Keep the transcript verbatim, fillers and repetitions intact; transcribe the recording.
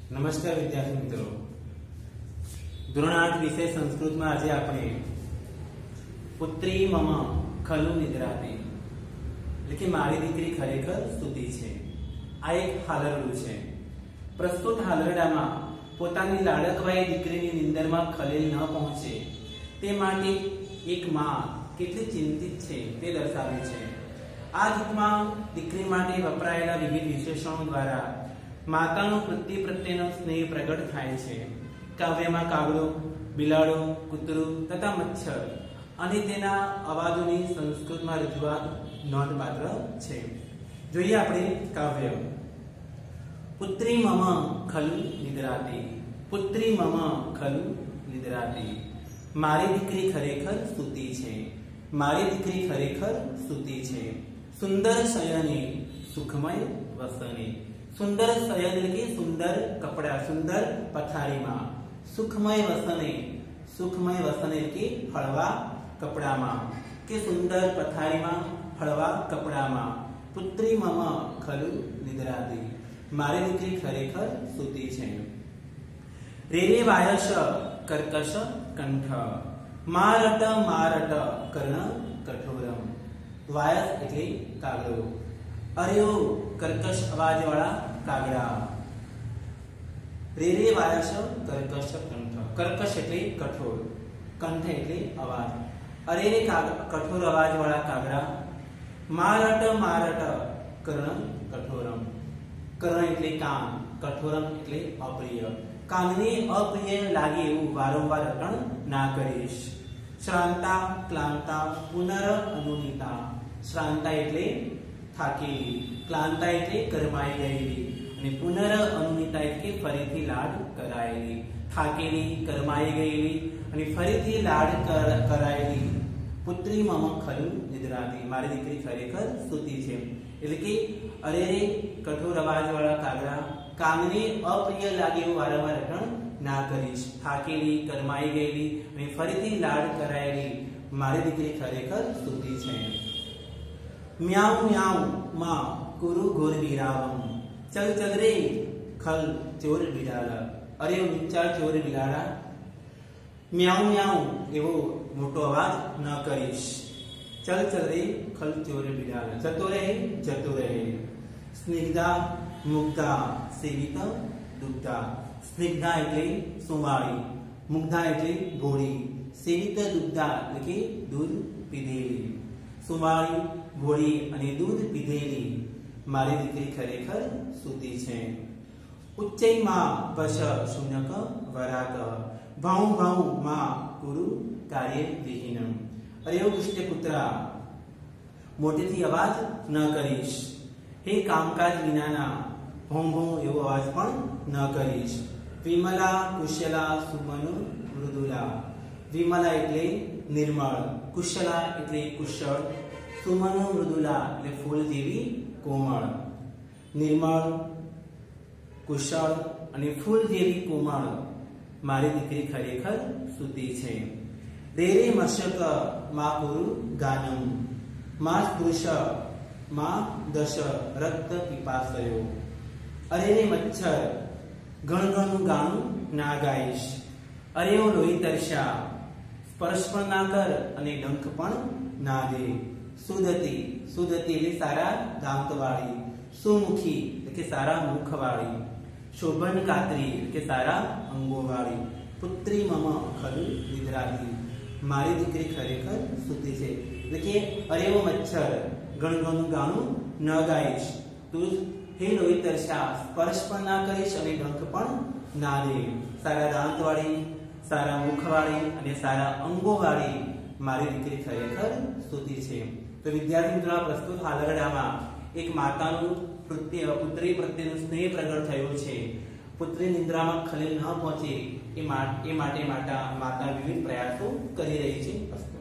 नमस्कार विद्यार्थी मित्रों, ધોરણ આઠ વિષય સંસ્કૃતમાં આજે આપણે પુત્રી મમ ખલુ નિદ્રાતી એટલે કે મારી દીકરી ખરેખર સૂતી છે આ એક હાલરડું છે। પ્રસ્તુત હાલરડામાં પોતાની લાડકવાઈ દીકરીની નિંદરમાં ખલેલ ન પહોંચે તે માટે એક માં કેટલી ચિંતિત છે તે દર્શાવે છે। આ ગીતમાં દીકરી માટે વપરાયેલા વિવિધ વિશેષણો દ્વારા માતાનો પૃથ્વી પ્રત્યેનો સ્નેહ પ્રગટ થાય છે। કાવ્યમાં કાગડો, બિલાડો, કૂતરું તથા મચ્છર અને તેના અવાજોની સંસ્કૃતમાં રજૂઆત નોંધપાત્ર છે। જોઈએ આપણે કાવ્ય। પુત્રી મમ ખલુ નિદ્રાતી, પુત્રી મમ ખલુ નિદ્રાતી, મારી દીકરી ખરેખર સૂતી છે, મારી દીકરી ખરેખર સૂતી છે। સુંદર શયને સુખમય વસને, सुंदर शयन की सुंदर कपड़ा, सुंदर पथारी में, सुखमय वसने, सुखमय वसने की हलवा कपड़ा में, के सुंदर पथारी में हलवा कपड़ा में, पुत्री मम खलु निद्राती, मारी दीकरी खरेखर सूती छे। रेरे वायस कर्कश कंठ, मारट मारट कर्ण कठोरम, वायस एटले कागड़ो, अरे कर्कश अवाज वाला कागड़ा। रेरे वायस कर्कश कंठ, कर्कश एटले कठोर, कंठ एटले अवाज, अरे रे कठोर अवाज वाला कागड़ा। मारट मारट कर्ण कठोरम, कर्ण एटले कान, कठोरम एटले अप्रिय, कानने अप्रिय लागे एवं वारंवार रटण ना करीश। श्रांता क्लांता पुनर अनुनीता, श्रांता एटले થાકેલી, ક્લાંતા એટલે કરમાઈ ગયેલી અને પુનર અનુમિતા એટલે ફરીથી લાડ કરાયેલી। થાકેલી, કરમાઈ ગયેલી અને ફરીથી લાડ કરાયેલી। પુત્રી મમ ખલુ નિદ્રાતી, મારી દીકરી ખરેખર સૂતી છે એટલે કે અરે રે કઠોર અવાજ વાળા કાગડા, કામને અપ્રિય લાગે એવું વારંવાર રટણ ના કરીશ। થાકેલી, કરમાઈ ગયેલી અને ફરીથી લાડ કરાયેલી મારી દીકરી ખરેખર સૂતી છે। म्याऊ म्याऊ मां कुरु घोर बिरावम, चल चल रे खल चोर बिलाड़ा, अरे ऊंचा चोर बिलाड़ा। म्याऊ म्याऊ एवो मोटो आवाज न करीश। चल चल रे खल चोर बिलाड़ा, जतो रहे जतो रहे। स्निग्धा मुग्धा सेविता दुग्धा, स्निग्धा एटले सुवाળી, मुग्धा एटले भोળી, सेविता दुग्धा એટલે કે दूध પીધેલી। સુવાળી, ભોળી અને दूध પીધેલી મારી દીકરી ખરેખર સૂતી છે। ઉચ્ચૈ માં પશ શૂન્યક વરાક, ભાઉ ભાઉ માં કુરુ કાર્ય વિહીનમ, અરે ઓ પુષ્ટપુત્રા મોટેથી અવાજ ન કરીશ, હે કામકાજ વિનાના ભૌ ભૌ એવો અવાજ પણ ન કરીશ। વિમલા કુશલા સુમનુ મૃદુલા, વિમલા એટલે निर्मल, कुशला એટલે કુશળ, સુમન મૃદુલા એટલે ફૂલ જેવી કોમળ। નિર્મળ, કુશળ અને ફૂલ જેવી કોમળ મારી દીકરી ખરેખર સૂતી છે। રેરે મશક મા કુરુ ગાનમ, મા સ્પૃશ મા દશ રક્ત પીપાસયો, અરે રે મચ્છર ગણગણનું ગાણું ના ગાઈશ, અરે ઓ લોહી તરસ્યા સ્પર્શ પણ ના કર અને ડંખ પણ ના દે। સુદતી, સુદતી એટલે સારા દાંત વાળી, સુમુખી એટલે કે સારા મુખ વાળી, શોભન કાતરી એટલે કે સારા અંગો વાળી। પુત્રી મમ ખલુ નિદ્રાતી, મારી દીકરી ખરેખર સૂતી છે એટલે કે અરે ઓ મચ્છર ગણગણનું ગાણું ન ગાઈશ, તું હે લોહી તરસ્યા સ્પર્શ પણ ના કરીશ અને ડંખ પણ ના દે। સારા દાંત વાળી, सारा मुखवाड़ी અને सारा अंगोवाड़ी मारी दीकरी खरेखर सूती छे। तो विद्यार्थी मित्रों, प्रस्तुत हालरडामां एक माताનું પ્રત્યે પુત્રી પ્રત્યેનો સ્નેહ પ્રગટ થયો છે। પુત્રી નિંદ્રામાં ખલેલ ન પહોંચે એ માટે માતા માતા વિવિધ પ્રયાસો કરી રહી છે।